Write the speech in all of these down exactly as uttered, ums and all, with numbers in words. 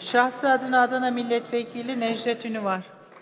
Şahsı adına Adana Milletvekili Necdet Ünüvar.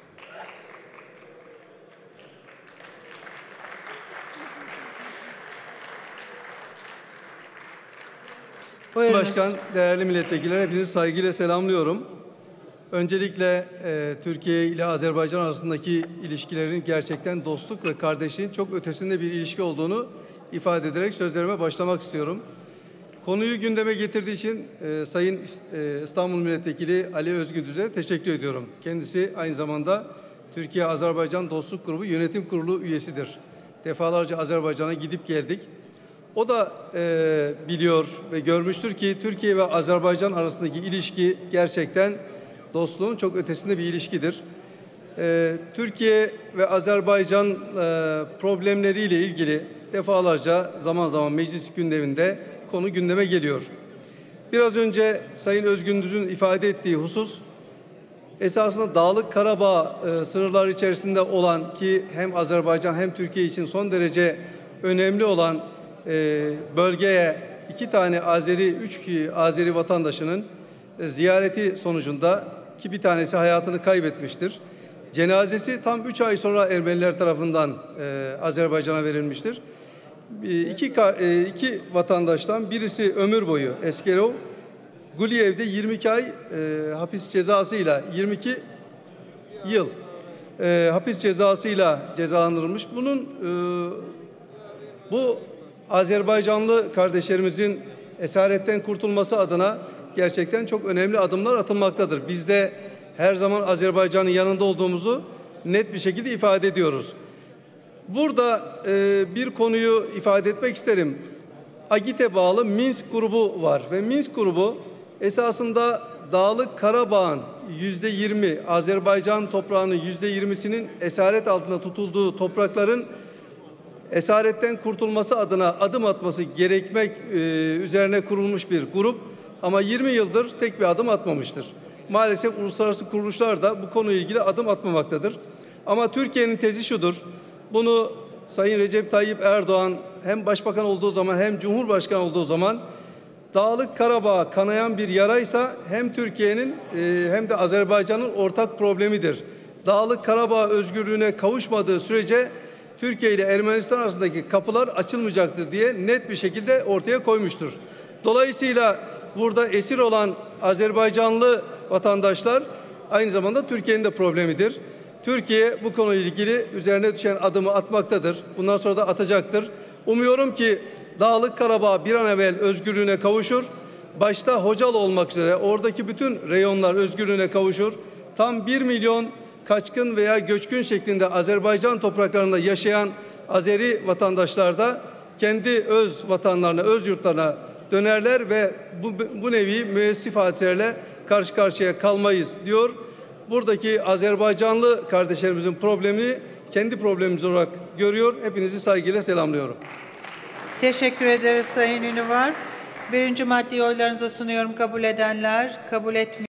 Buyurunuz. Başkan, değerli milletvekilleri, hepinizi saygıyla selamlıyorum. Öncelikle e, Türkiye ile Azerbaycan arasındaki ilişkilerin gerçekten dostluk ve kardeşliğin çok ötesinde bir ilişki olduğunu ifade ederek sözlerime başlamak istiyorum. Konuyu gündeme getirdiği için e, Sayın e, İstanbul Milletvekili Ali Özgündüz'e teşekkür ediyorum. Kendisi aynı zamanda Türkiye-Azerbaycan Dostluk Grubu Yönetim Kurulu üyesidir. Defalarca Azerbaycan'a gidip geldik. O da e, biliyor ve görmüştür ki Türkiye ve Azerbaycan arasındaki ilişki gerçekten dostluğun çok ötesinde bir ilişkidir. E, Türkiye ve Azerbaycan e, problemleriyle ilgili defalarca zaman zaman meclis gündeminde konu gündeme geliyor. Biraz önce Sayın Özgündüz'ün ifade ettiği husus esasında Dağlık Karabağ e, sınırları içerisinde olan ki hem Azerbaycan hem Türkiye için son derece önemli olan e, bölgeye iki tane Azeri, üç Azeri vatandaşının e, ziyareti sonucunda ki bir tanesi hayatını kaybetmiştir. Cenazesi tam üç ay sonra Ermeniler tarafından e, Azerbaycan'a verilmiştir. İki, iki vatandaştan birisi ömür boyu Eskerov, Guliyev'de yirmi iki ay e, hapis cezasıyla yirmi iki yıl e, hapis cezasıyla cezalandırılmış. Bunun e, bu Azerbaycanlı kardeşlerimizin esaretten kurtulması adına gerçekten çok önemli adımlar atılmaktadır. Biz de her zaman Azerbaycan'ın yanında olduğumuzu net bir şekilde ifade ediyoruz. Burada e, bir konuyu ifade etmek isterim. AGİT'e bağlı Minsk grubu var ve Minsk grubu esasında Dağlık Karabağ'ın yüzde yirmi, Azerbaycan toprağının yüzde yirmisinin esaret altında tutulduğu toprakların esaretten kurtulması adına adım atması gerekmek e, üzerine kurulmuş bir grup ama yirmi yıldır tek bir adım atmamıştır. Maalesef uluslararası kuruluşlar da bu konuyla ilgili adım atmamaktadır. Ama Türkiye'nin tezi şudur. Bunu Sayın Recep Tayyip Erdoğan hem başbakan olduğu zaman hem cumhurbaşkanı olduğu zaman Dağlık Karabağ kanayan bir yaraysa hem Türkiye'nin e, hem de Azerbaycan'ın ortak problemidir. Dağlık Karabağ özgürlüğüne kavuşmadığı sürece Türkiye ile Ermenistan arasındaki kapılar açılmayacaktır diye net bir şekilde ortaya koymuştur. Dolayısıyla burada esir olan Azerbaycanlı vatandaşlar aynı zamanda Türkiye'nin de problemidir. Türkiye bu konuyla ilgili üzerine düşen adımı atmaktadır. Bundan sonra da atacaktır. Umuyorum ki Dağlık Karabağ bir an evvel özgürlüğüne kavuşur. Başta Hocalı olmak üzere oradaki bütün reyonlar özgürlüğüne kavuşur. Tam bir milyon kaçkın veya göçkün şeklinde Azerbaycan topraklarında yaşayan Azeri vatandaşlar da kendi öz vatanlarına, öz yurtlarına dönerler ve bu, bu nevi müessif hadiselerle karşı karşıya kalmayız diyor. Buradaki Azerbaycanlı kardeşlerimizin problemini kendi problemimiz olarak görüyor. Hepinizi saygıyla selamlıyorum. Teşekkür ederiz Sayın Ünüvar. Birinci maddeyi oylarınıza sunuyorum. Kabul edenler, kabul etmeyenler.